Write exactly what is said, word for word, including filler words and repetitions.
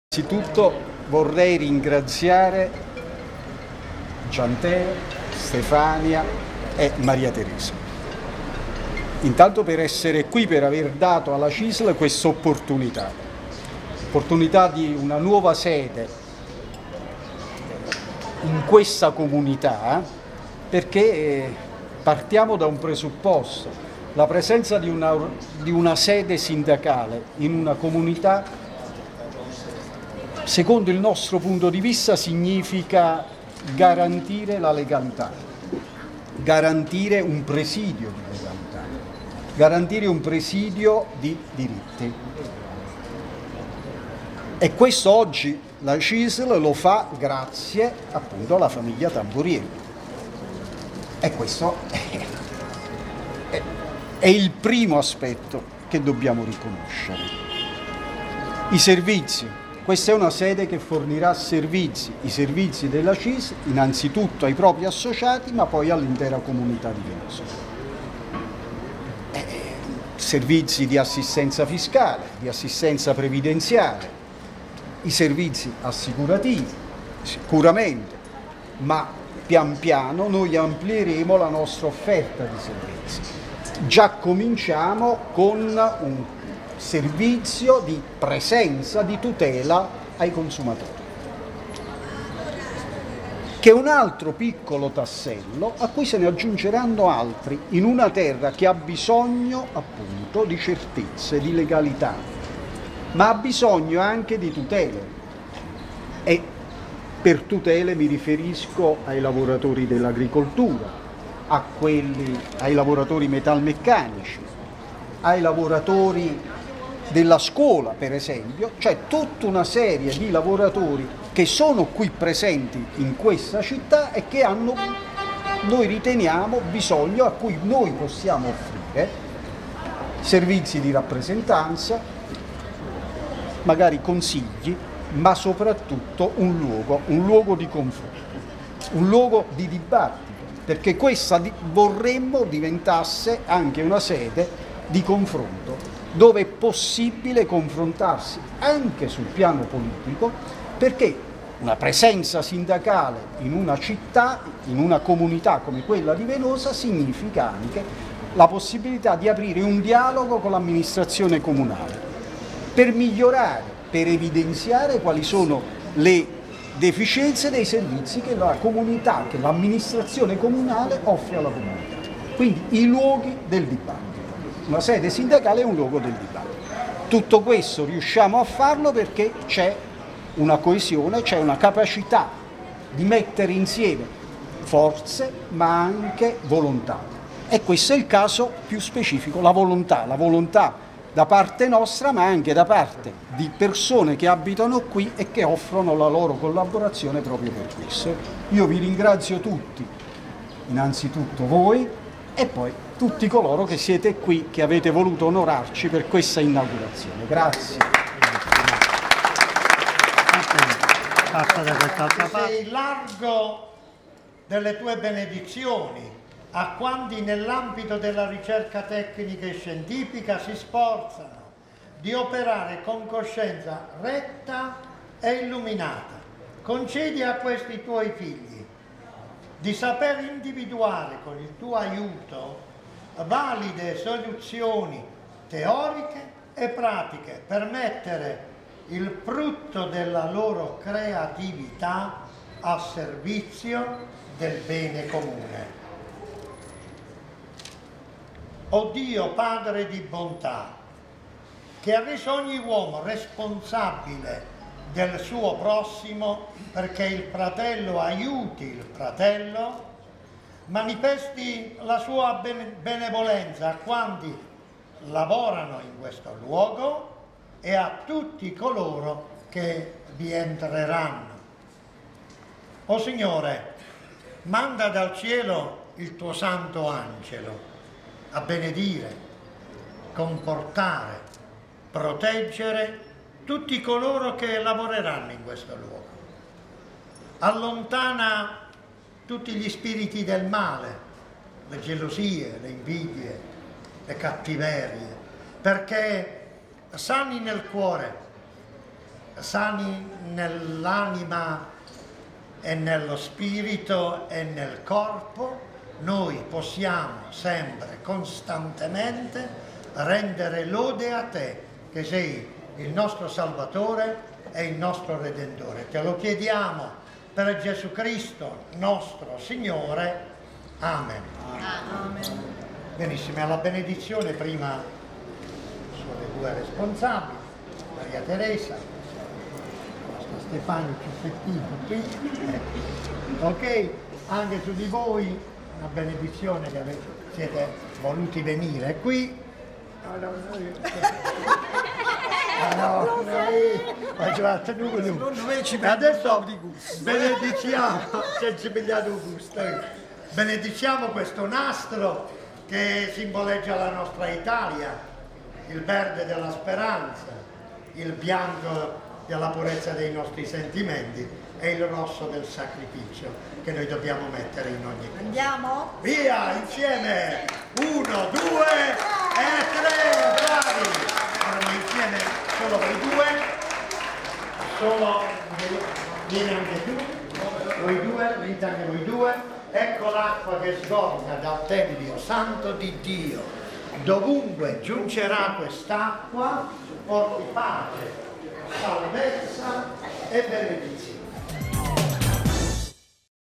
Innanzitutto vorrei ringraziare Gianteo, Stefania e Maria Teresa. Intanto per essere qui, per aver dato alla C I S L questa opportunità, opportunità di una nuova sede in questa comunità, perché partiamo da un presupposto: la presenza di una, di una sede sindacale in una comunità, secondo il nostro punto di vista, significa garantire la legalità, garantire un presidio di legalità, garantire un presidio di diritti. E questo oggi la C I S L lo fa grazie appunto alla famiglia Tamburielli. E questo è, è, è il primo aspetto che dobbiamo riconoscere. I servizi. Questa è una sede che fornirà servizi, i servizi della C I S L, innanzitutto ai propri associati, ma poi all'intera comunità di Venosa. Eh, servizi di assistenza fiscale, di assistenza previdenziale, i servizi assicurativi, sicuramente, ma pian piano noi amplieremo la nostra offerta di servizi. Già cominciamo con un servizio di presenza, di tutela ai consumatori, che è un altro piccolo tassello a cui se ne aggiungeranno altri in una terra che ha bisogno appunto di certezze, di legalità, ma ha bisogno anche di tutele. E per tutele mi riferisco ai lavoratori dell'agricoltura, a quelli, ai lavoratori metalmeccanici, ai lavoratori della scuola, per esempio, cioè tutta una serie di lavoratori che sono qui presenti in questa città e che hanno, noi riteniamo, bisogno, a cui noi possiamo offrire servizi di rappresentanza, magari consigli, ma soprattutto un luogo, un luogo di confronto, un luogo di dibattito, perché questa vorremmo diventasse anche una sede di confronto, dove è possibile confrontarsi anche sul piano politico, perché una presenza sindacale in una città, in una comunità come quella di Venosa, significa anche la possibilità di aprire un dialogo con l'amministrazione comunale, per migliorare, per evidenziare quali sono le deficienze dei servizi che la comunità, che l'amministrazione comunale offre alla comunità. Quindi i luoghi del dibattito. Una sede sindacale è un luogo del dibattito. Tutto questo riusciamo a farlo perché c'è una coesione, c'è una capacità di mettere insieme forze ma anche volontà. E questo è il caso più specifico, la volontà, la volontà da parte nostra ma anche da parte di persone che abitano qui e che offrono la loro collaborazione proprio per questo. Io vi ringrazio tutti, innanzitutto voi e poi tutti coloro che siete qui, che avete voluto onorarci per questa inaugurazione. Grazie. Sei largo delle tue benedizioni a quanti nell'ambito della ricerca tecnica e scientifica si sforzano di operare con coscienza retta e illuminata. Concedi a questi tuoi figli di saper individuare con il tuo aiuto valide soluzioni teoriche e pratiche per mettere il frutto della loro creatività a servizio del bene comune. O Dio Padre di bontà, che ha reso ogni uomo responsabile del suo prossimo perché il fratello aiuti il fratello, manifesti la sua benevolenza a quanti lavorano in questo luogo e a tutti coloro che vi entreranno. O Signore, manda dal cielo il tuo santo angelo a benedire, confortare, proteggere tutti coloro che lavoreranno in questo luogo. Allontana tutti gli spiriti del male, le gelosie, le invidie, le cattiverie, perché sani nel cuore sani nell'anima e nello spirito e nel corpo, noi possiamo sempre, costantemente, rendere lode a te, che sei il nostro Salvatore e il nostro Redentore. Te lo chiediamo per Gesù Cristo, nostro Signore. Amen. Amen. Benissimo, alla benedizione prima sono le due responsabili, Maria Teresa, Stefano Ciuffettino qui, ok, anche su di voi una benedizione che avete, siete voluti venire qui. Ah, no, adesso benediciamo, benediciamo questo nastro che simboleggia la nostra Italia, il verde della speranza, il bianco della purezza dei nostri sentimenti e il rosso del sacrificio che noi dobbiamo mettere in ogni cosa. Andiamo? Via, insieme! Uno, due e tre! Bravi! Allora, insieme solo voi due, solo vieni anche tu, voi due, venite anche voi due. Ecco l'acqua che sgorga dal Tempio Santo di Dio. Dovunque giungerà quest'acqua, porti pace, salvezza e benedizione.